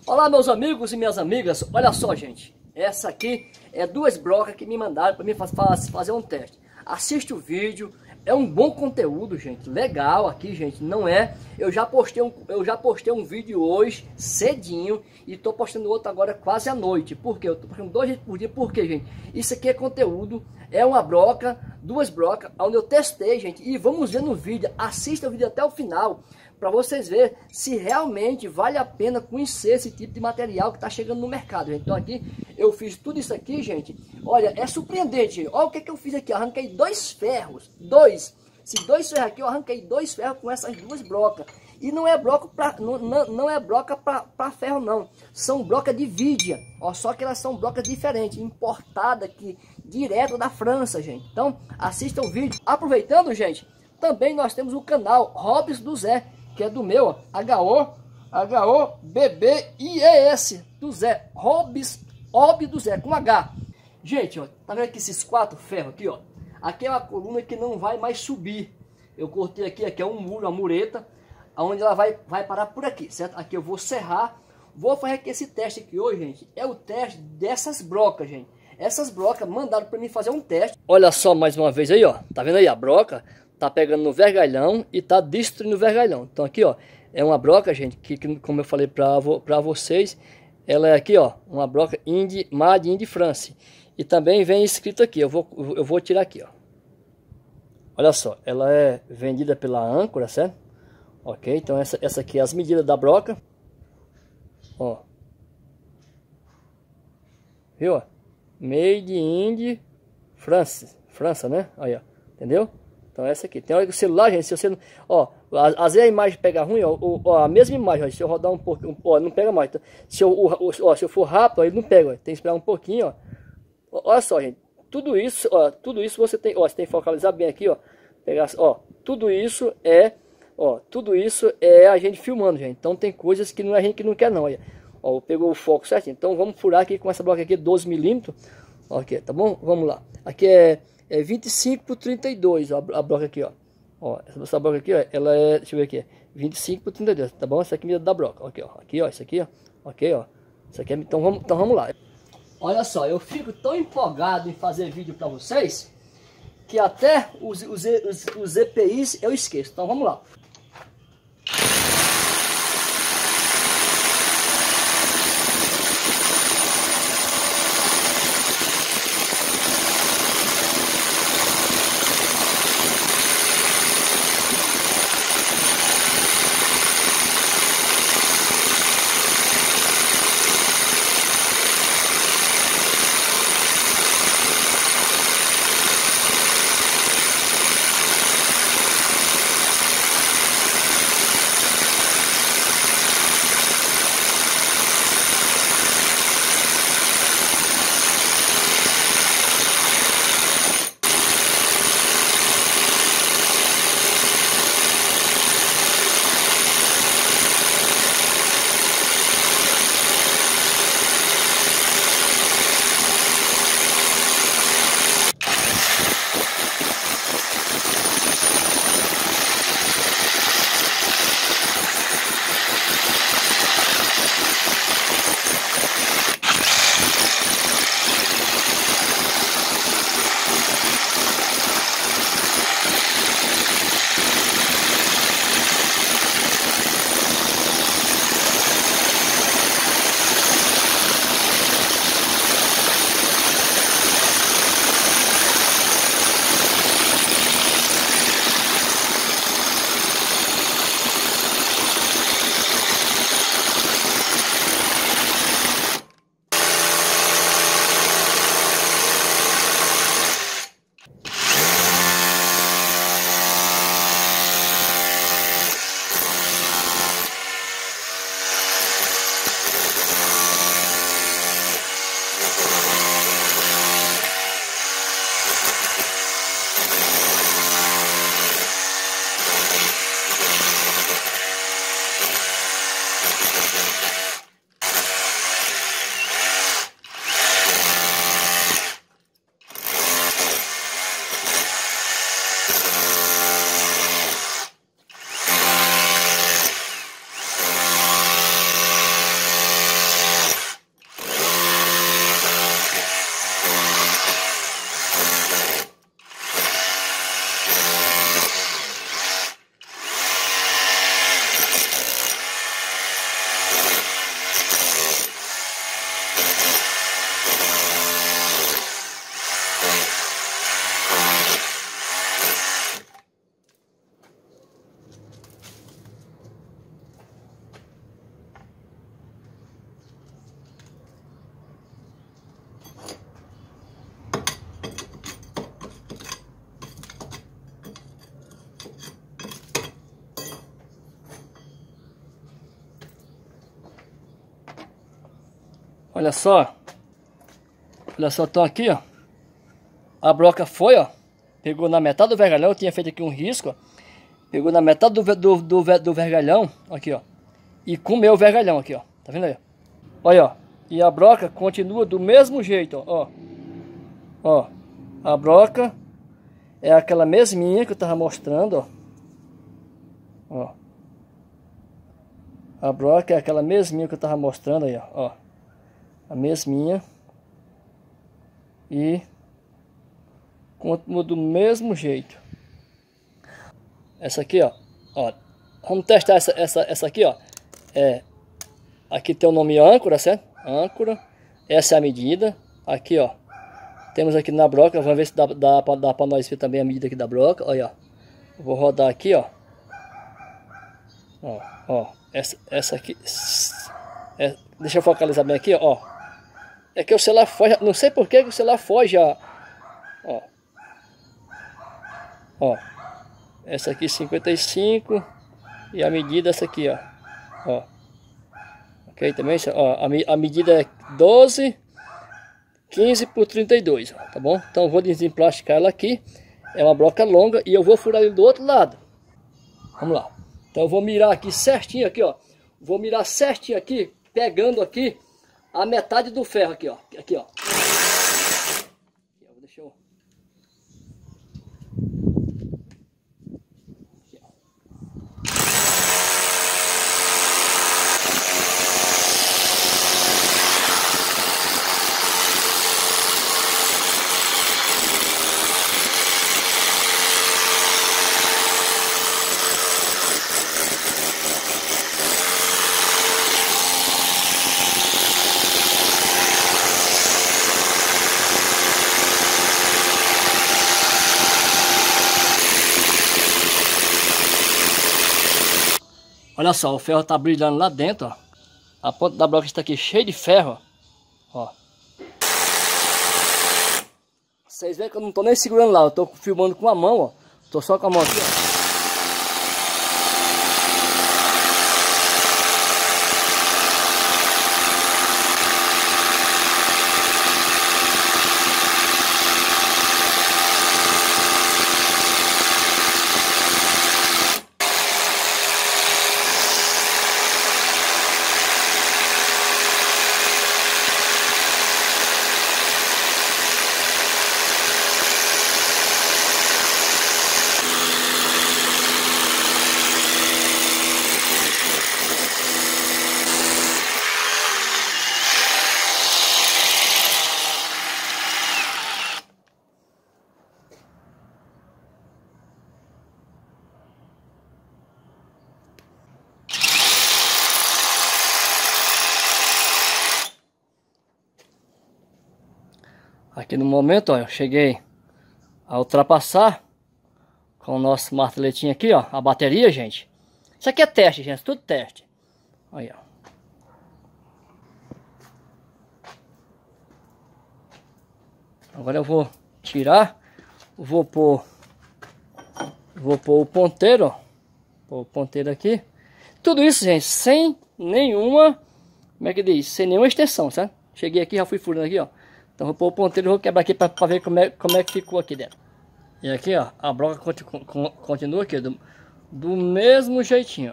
Olá, meus amigos e minhas amigas. Olha só, gente, essa aqui é duas brocas que me mandaram para mim fazer um teste. Assiste o vídeo, é um bom conteúdo, gente, legal aqui, gente. Não é, eu já postei um vídeo hoje cedinho e tô postando outro agora quase à noite. Por quê? Eu tô postando 2 vezes por dia. Por quê, gente? Isso aqui é conteúdo, é uma broca, duas brocas onde eu testei, gente, e vamos ver no vídeo. Assista o vídeo até o final para vocês verem se realmente vale a pena conhecer esse tipo de material que está chegando no mercado, gente. Então aqui eu fiz tudo isso aqui, gente. Olha, é surpreendente, gente. Olha o que eu fiz aqui. Eu arranquei 2 ferros. Esses 2 ferros aqui, eu arranquei 2 ferros com essas duas brocas. E não é broca não é broca para ferro, não. São brocas de vidia. Ó, só que elas são brocas diferentes, importadas aqui, direto da França, gente. Então, assista o vídeo. Aproveitando, gente, também nós temos o canal Hobbies do Zé, que é do meu, ó, H-O-B-B-I-E-S, do Zé, Hobbies do Zé, com H. Gente, ó, tá vendo que esses 4 ferros aqui, ó, aqui é uma coluna que não vai mais subir. Eu cortei aqui é um muro, uma mureta, onde ela vai parar por aqui, certo? Aqui eu vou serrar, vou fazer aqui esse teste aqui hoje, gente, é o teste dessas brocas, gente. Essas brocas mandaram para mim fazer um teste. Olha só mais uma vez aí, ó, tá vendo aí a broca? Tá pegando no vergalhão e tá destruindo o vergalhão. Então aqui, ó, é uma broca, gente, que como eu falei pra vocês, ela é aqui, ó, uma broca Made in France. E também vem escrito aqui, eu vou tirar aqui, ó. Olha só, ela é vendida pela Âncora, certo? Ok, então essa aqui é as medidas da broca. Ó. Viu, ó? Made in França, né? Aí, ó, entendeu? Então essa aqui, tem hora que o celular, gente, se você não, ó, às vezes a imagem pega ruim, ó, a mesma imagem, ó, se eu rodar um pouquinho, ó, não pega mais. Então, se eu for rápido, ó, ele não pega, ó, tem que esperar um pouquinho, ó. Olha só, gente, tudo isso você tem, ó, você tem que focalizar bem aqui, ó, pegar, ó, tudo isso é a gente filmando, gente. Então tem coisas que não é a gente que não quer não, olha. Ó, pegou o foco certinho. Então vamos furar aqui com essa bloca aqui 12 milímetros. OK, tá bom? Vamos lá. Aqui é 25 por 32, ó, a broca aqui, ó. Ó, essa broca aqui, ó, ela é, deixa eu ver aqui, 25 por 32, tá bom? Essa aqui é a medida da broca, OK, ó. Aqui, ó, isso aqui, ó. OK, ó. Isso aqui é, então vamos lá. Olha só, eu fico tão empolgado em fazer vídeo para vocês que até os EPIs eu esqueço. Então vamos lá. Olha só. Olha só, estão aqui, ó. A broca foi, ó. Pegou na metade do vergalhão. Eu tinha feito aqui um risco, ó. Pegou na metade do vergalhão. Aqui, ó. E comeu o vergalhão aqui, ó. Tá vendo aí? Olha, ó. E a broca continua do mesmo jeito, ó. Ó. A broca é aquela mesminha que eu tava mostrando, ó. Ó. A broca é aquela mesminha que eu tava mostrando aí, ó. A mesminha. E continua do mesmo jeito. Essa aqui, ó. Vamos testar essa aqui, ó. Aqui tem o nome âncora, certo? Âncora. Essa é a medida. Aqui, ó. Temos aqui na broca. Vamos ver se dá pra nós ver também a medida aqui da broca. Olha, ó. Vou rodar aqui, ó. Ó. Essa aqui. Deixa eu focalizar bem aqui, ó. É que o celular foge. Não sei por que o celular foge, ó. Ó. Essa aqui 55. E a medida essa aqui, ó. Ok, também, ó. A medida é 12, 15 por 32, ó, tá bom? Então eu vou desemplasticar ela aqui. É uma broca longa e eu vou furar ele do outro lado. Vamos lá. Então eu vou mirar aqui certinho aqui, ó. Vou mirar certinho aqui, pegando aqui a metade do ferro aqui, ó. Aqui, ó. Deixa eu... Olha só, o ferro tá brilhando lá dentro, ó. A ponta da broca está aqui cheia de ferro, ó. Vocês veem que eu não tô nem segurando lá, eu tô filmando com a mão, ó. Tô só com a mão aqui, ó. Aqui no momento, ó, eu cheguei a ultrapassar com o nosso marteletinho aqui, ó, a bateria, gente. Isso aqui é teste, gente, tudo teste. Olha, ó. Agora eu vou tirar, vou pôr o ponteiro, ó. Pôr o ponteiro aqui. Tudo isso, gente, sem nenhuma, como é que diz? Sem nenhuma extensão, certo? Cheguei aqui, já fui furando aqui, ó. Então vou pôr o ponteiro e vou quebrar aqui para ver como é que ficou aqui dentro. E aqui, ó, a broca continua aqui do mesmo jeitinho,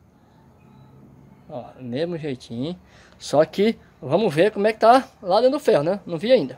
ó. Ó, mesmo jeitinho. Só que vamos ver como é que tá lá dentro do ferro, né? Não vi ainda.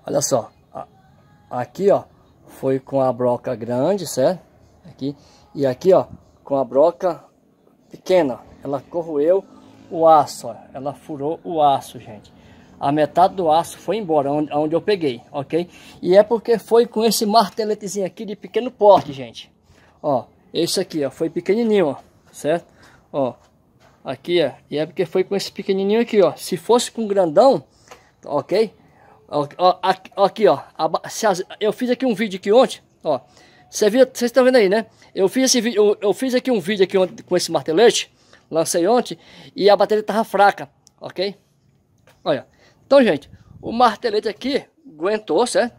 Olha só, aqui ó, foi com a broca grande, certo? Aqui, e aqui ó, com a broca pequena, ela corroeu o aço, ó. Ela furou o aço, gente. A metade do aço foi embora, onde eu peguei, ok? E é porque foi com esse marteletezinho aqui de pequeno porte, gente. Ó, esse aqui, ó, foi pequenininho, ó, certo? Ó, aqui, ó, e é porque foi com esse pequenininho aqui, ó. Se fosse com grandão, ok? Ó, aqui, ó, eu fiz aqui um vídeo aqui ontem, ó. Vocês estão vendo aí, né? Eu fiz aqui um vídeo aqui ontem com esse martelete, lancei ontem, e a bateria tava fraca, ok? Olha, então, gente, o martelete aqui aguentou, certo?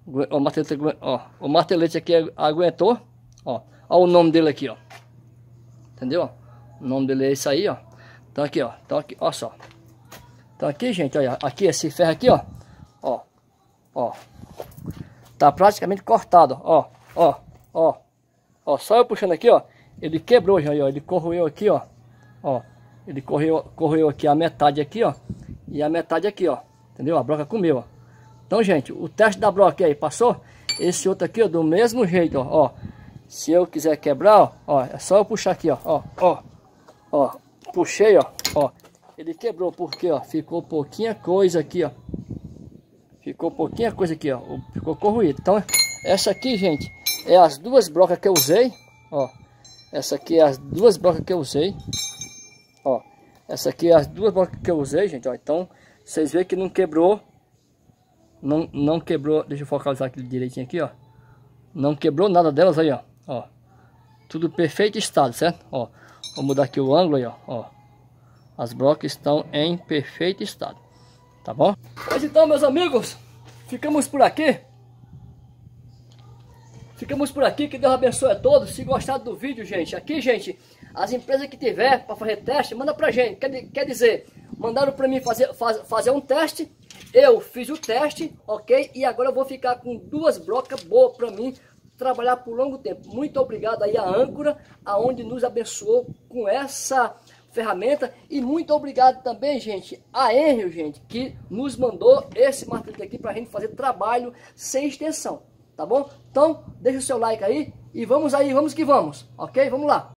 O martelete aqui aguentou, ó. Ó o nome dele aqui, ó. Entendeu? O nome dele é esse aí, ó. Então aqui, ó. Então aqui, ó só. Então aqui, gente, olha, aqui esse ferro aqui, ó. Ó, ó. Tá praticamente cortado, ó. Ó, ó. Ó, só eu puxando aqui, ó. Ele quebrou já, ó. Ele corroeu aqui, ó. Ó. Ele corroeu aqui a metade aqui, ó. E a metade aqui, ó. Entendeu? A broca comeu, ó. Então, gente, o teste da broca aí passou. Esse outro aqui, ó, do mesmo jeito, ó. Se eu quiser quebrar, ó, é só eu puxar aqui, ó. Ó, ó. Ó. Puxei, ó. Ó. Ele quebrou porque, ó, ficou pouquinha coisa aqui, ó. Ficou pouquinha coisa aqui, ó. Ficou corroído. Então, essa aqui, gente, é as duas brocas que eu usei, ó. Essa aqui é as duas brocas que eu usei. Ó. Essa aqui é as duas brocas que eu usei, gente, ó. Então, vocês veem que não quebrou. Não quebrou. Deixa eu focalizar aqui direitinho aqui, ó. Não quebrou nada delas aí, ó. Ó. Tudo perfeito estado, certo? Ó. Vou mudar aqui o ângulo aí, ó. Ó. As brocas estão em perfeito estado. Tá bom? Mas então, meus amigos, ficamos por aqui. Ficamos por aqui. Que Deus abençoe a todos. Se gostaram do vídeo, gente, aqui, gente, as empresas que tiver para fazer teste, manda pra gente. Quer dizer, mandaram para mim fazer um teste. Eu fiz o teste, ok? E agora eu vou ficar com duas brocas boas para mim trabalhar por longo tempo. Muito obrigado aí a Âncora, aonde nos abençoou com essa ferramenta. E muito obrigado também, gente, a Enrio, gente, que nos mandou esse martelo aqui para a gente fazer trabalho sem extensão, tá bom? Então, deixa o seu like aí e vamos que vamos, ok? Vamos lá!